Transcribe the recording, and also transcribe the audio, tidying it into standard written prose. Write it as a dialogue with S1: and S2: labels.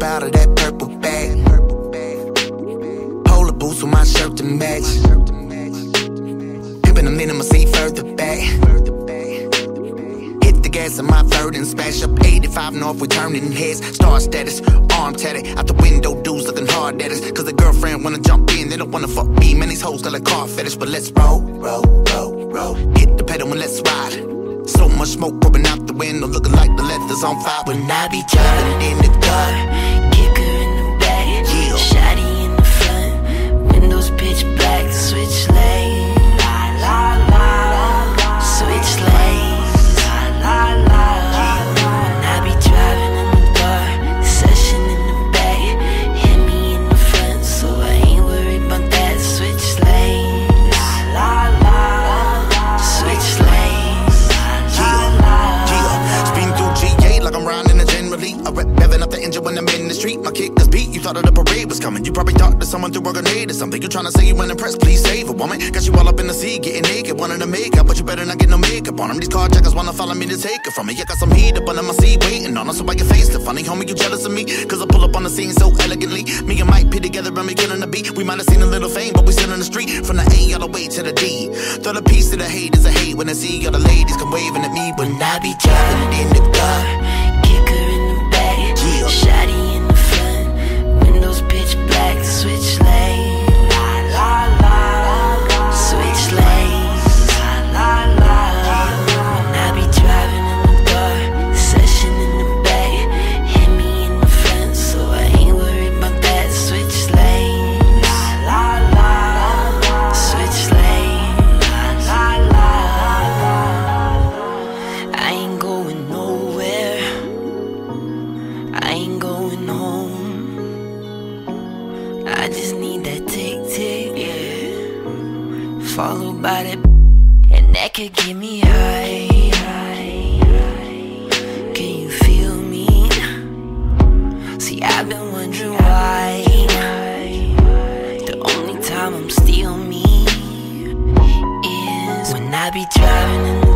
S1: out of that purple bag. Polar boots with my shirt to match. Pimpin' them in, I'ma see further back. Hit the gas in my third and smash up 85 north, we turning heads. Star status, arm tatted, out the window, dudes looking hard at us. Cause the girlfriend wanna jump in, they don't wanna fuck me. Man, these hoes got a car fetish, but let's roll, roll, roll, roll. Hit the pedal and let's ride. So much smoke pouring out the window, looking like the leather's on fire. When I be driving in the car, kicker in the back, yeah. Shotty in the front, windows pitch black, switch lanes, la la la, switch lanes, la la la. When I be driving in the car, session in the back, hit me in the front, so I ain't worried about that. Switch lanes, la la la, switch lanes. Like I'm riding a generally, I revving up the engine when I'm in the street. My kick is beat, you thought that the parade was coming. You probably thought that someone threw a grenade or something. You tryna say you ain't impressed, please save a woman. Got you all up in the sea, getting naked, wanted to make up, but you better not get no makeup on them. These carjackers wanna follow me to take it from me. I got some heat up under my seat waiting on us, so why your face look funny? Homie, you jealous of me? Cause I pull up on the scene so elegantly. Me and Mike P together and we killing the beat. We might have seen a little fame, but we still in the street. From the A all the way to the D. Throw the piece to the hate is a hate when I see all the ladies come waving at me. When I be driving in the car, kicker in the back, yeah. Shotty in the front, windows pitch black, switch lanes, la la la, switch lanes, la la la. When I be driving in the car, session in the back, hit me in the front, so I ain't worried about that. Switch lanes, la la la, switch lanes, la la la. I ain't going nowhere, I ain't going home. I just need that tick-tick, yeah, followed by that, and that could get me high. Can you feel me? See, I've been wondering why the only time I'm still me is when I be driving in the